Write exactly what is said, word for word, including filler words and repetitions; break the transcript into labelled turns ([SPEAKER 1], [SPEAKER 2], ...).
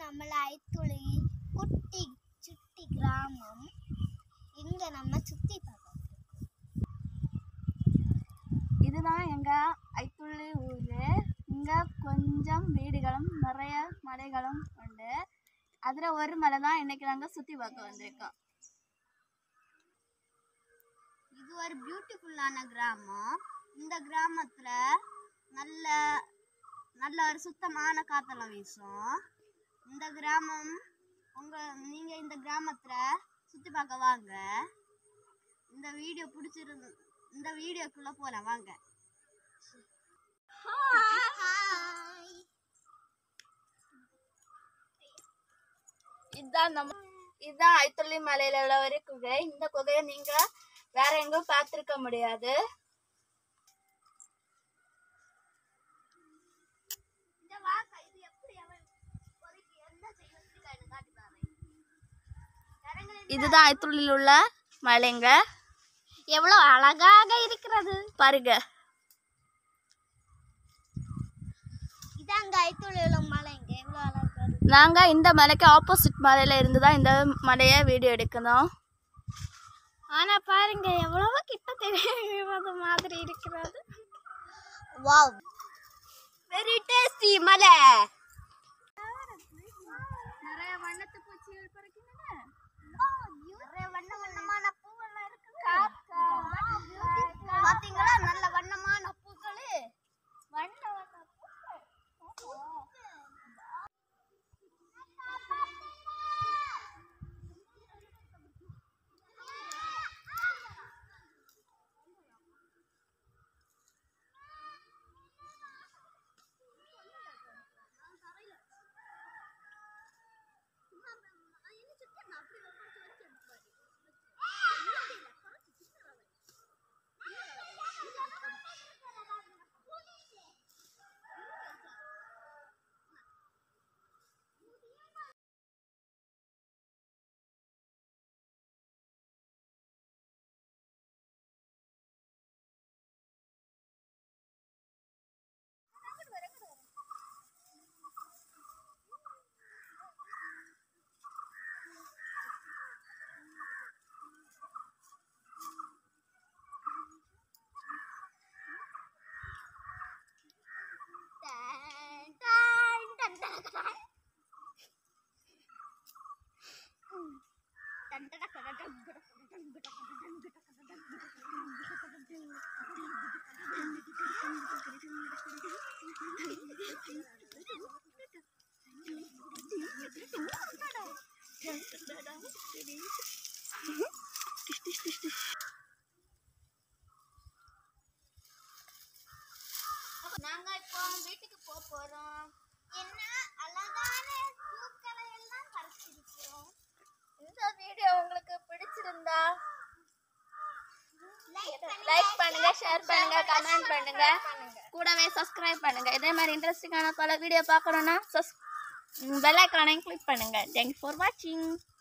[SPEAKER 1] நம்மள ஐத்துளி குட்டி சுட்டி கிராமம். இங்க நம்ம சுத்தி பார்க்கலாம்.
[SPEAKER 2] இதுதான் எங்க ஐத்துளி ஊரு. இங்க கொஞ்சம் வீடுகளும் நிறைய மலைகளும் உண்டு. அதுல ஒரு மலை தான் இன்னைக்கு நாங்க சுத்தி பார்க்க வந்திருக்கோம்.
[SPEAKER 1] இது ஒரு பியூட்டிஃபுல்லான கிராமம். இந்த கிராமத்துல நல்ல நல்ல ஒரு சுத்தமான காத்தெல்லாம் வீசும். இந்த கிராமம் உங்க நீங்க இந்த கிராமத்துல சுத்தி பார்க்க வாங்க. இந்த வீடியோ பிடிச்சிருந்து இந்த வீடியோக்குள்ள போலாம் வாங்க.
[SPEAKER 2] இதுதான் நம்ம இதுதான் ஐத்துளி மலையில உள்ள ஒரு குகை. இந்த குகையை நீங்க வேற எங்கும் பார்த்திருக்க முடியாது. இதுதான் ஐத்துளியில் உள்ள மலைங்க.
[SPEAKER 1] எவ்வளவு அழகாக இருக்கிறது
[SPEAKER 2] பாருங்க.
[SPEAKER 1] இதாங்க ஐத்துளி உள்ள மலைங்க. எவ்வளவு அழகா இருக்கு.
[SPEAKER 2] நாங்க இந்த மலைக்கு ஆப்போசிட் மலையில இருந்து தான் இந்த மலையை வீடியோ எடுக்கணும்.
[SPEAKER 1] ஆனா பாருங்க எவ்வளவு கிட்ட தெரியுறது மாதிரி இருக்கிறது. வாவ், வெரி டேஸ்டி மலை.
[SPEAKER 2] நிறைய வண்ணத்து பூச்சிகள் பறக்கின்றன.
[SPEAKER 1] நிறைய வண்ண வண்ணமான பூவெல்லாம் இருக்கு. பாத்தீங்களா, நல்ல வண்ணமான பூக்கள். வண்ண வண்ண பூக்கள். நாங்க இப்போ வீட்டுக்கு போக போறோம். என்ன அழகான பூக்களை எல்லாம் பறிச்சிருக்கோம்.
[SPEAKER 2] இந்த வீடியோ உங்களுக்கு பிடிச்சிருந்தா லைக் பண்ணுங்க, ஷேர் பண்ணுங்க, கமெண்ட் பண்ணுங்க, கூடவே சப்ஸ்கிரைப் பண்ணுங்க. இதே மாதிரி இன்ட்ரெஸ்டிங்கான பல வீடியோ பார்க்கணும்னா பெல் ஐகானை கிளிக் பண்ணுங்க. தேங்க்ஸ் ஃபார் வாட்சிங்.